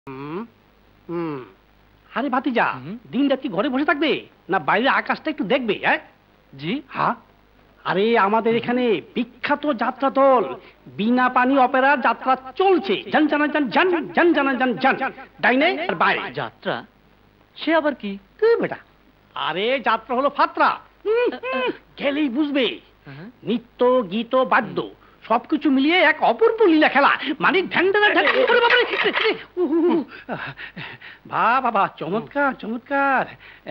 আরে ভাতিজা, দিন রাত কি ঘরে বসে থাকবে না বাইরে আকাশটা একটু দেখবে? জি হ্যাঁ। আরে আমাদের এখানে বিখ্যাত যাত্রা দল বিনা পানি অপেরার যাত্রা চলছে। জান জানা জান জান জান জানা জান জান ডাইনে আর বাইরে যাত্রা, সে আবার কি? বেটা, আরে যাত্রা হলো ফাত্রা। গেলেই বুঝবে। নৃত্য গীত বাদ্য সবকিছু মিলিয়ে এক অপূর্ব লীলা খেলা। মানে বাবা, চমৎকার চমৎকার।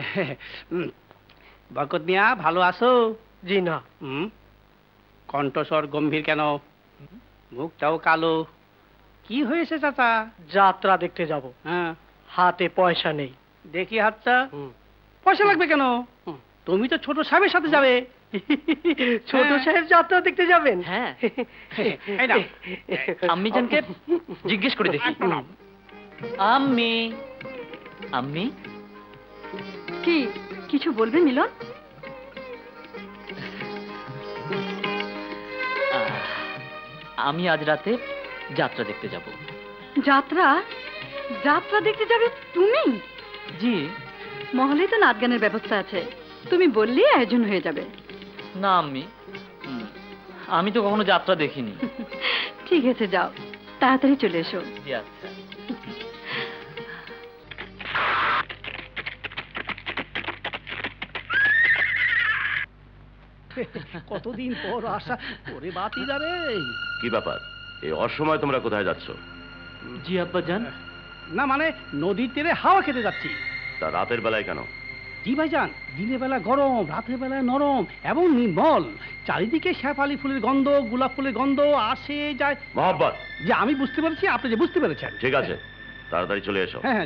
বরকত মিয়া, ভালো আছো? জি না। কণ্ঠস্বর গম্ভীর কেন? মুখটাও কালো, কি হয়েছে চাচা? যাত্রা দেখতে যাব। হ্যাঁ, হাতে পয়সা নেই। দেখি হাতটা। পয়সা লাগবে কেন? তুমি তো ছোট সাহেবের সাথে যাবে। ছোট সাহেব যাত্রা দেখতে যাবেন? হ্যাঁ। আম্মি জানকে জিজ্ঞেস করে দেখি। আম্মি, আম্মি কি কিছু বলবে মিলন? আমি আজ রাতে যাত্রা দেখতে যাব। যাত্রা? যাত্রা দেখতে যাবে তুমি? জি। মহলে তো নাচ গানের ব্যবস্থা আছে, তুমি বললেই আয়োজন হয়ে যাবে। না আম্মি, আমি তো কখনো যাত্রা দেখিনি। ঠিক আছে, যাও, তাড়াতাড়ি চলে এসো। জি আচ্ছা। কতদিন পর আসা করে বাতি যাবে। কি ব্যাপার, এই অসময় তোমরা কোথায় যাচ্ছ? জি আব্বা জান। না মানে নদীর তীরে হাওয়া খেতে যাচ্ছি। তা রাতের বেলায় কেন? জি ভাইজান, দিনের বেলা গরম, রাতের বেলায় নরম এবং নির্মল। চারিদিকে শেফালি ফুলের গন্ধ, গোলাপ ফুলের গন্ধ আসে যায়। মোহাম্মদ, যে আমি বুঝতে পেরেছি, আপনি যে বুঝতে পেরেছেন। ঠিক আছে, তাড়াতাড়ি চলে এসো। হ্যাঁ,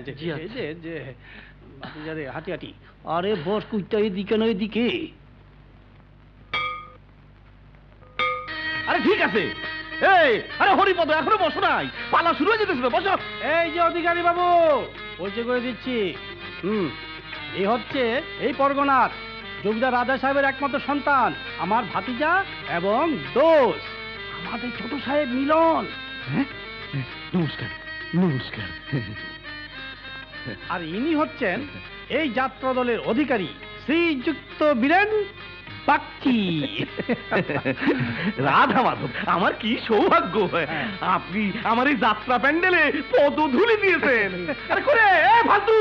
হাঁটি হাঁটি। আরে বস, কুইটা এদিকে না এদিকে। আরে ঠিক আছে। এই, আরে হরিপদ, এখনো বসো নাই, পালা শুরু হয়ে যেতেছিল, বসো। এই যে অধিকারী বাবু, পরিচয় করে দিচ্ছি। এই হচ্ছে এই পরগনার জমিদার রাজা সাহেবের একমাত্র সন্তান, আমার ভাতিজা এবং দোস্ত, আমাদের ছোট সাহেব মিলন। নমস্কার নমস্কার। আর ইনি হচ্ছেন এই যাত্রা দলের অধিকারী শ্রীযুক্ত বীরেন বাগচি। রাধা মাধব, আমার কি সৌভাগ্য! আপনি আমার এই যাত্রা প্যান্ডেলে পদধূলি দিয়েছেন। আরে করে ফালতু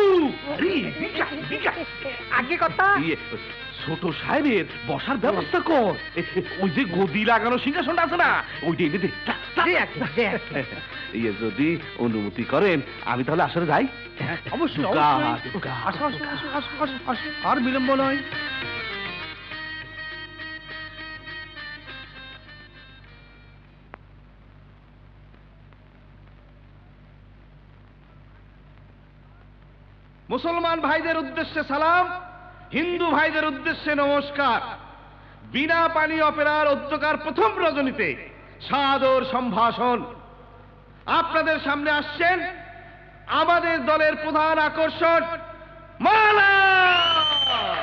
আগে কথা, ছোট সাহেবের বসার ব্যবস্থা কর। ওই যে গদি লাগানো সিংহাসনটা আছে না, ওইটা এনে দে। যদি অনুমতি করেন আমি তাহলে আসলে যাই। অবশ্যই, আর বিলম্ব নয়। মুসলমান ভাইদের উদ্দেশ্যে সালাম, হিন্দু ভাইদের উদ্দেশ্যে নমস্কার। বিনা পানি অপেরার অধ্যকার প্রথম রজনীতে সাদর সম্ভাষণ। আপনাদের সামনে আসছেন আমাদের দলের প্রধান আকর্ষণ মালা।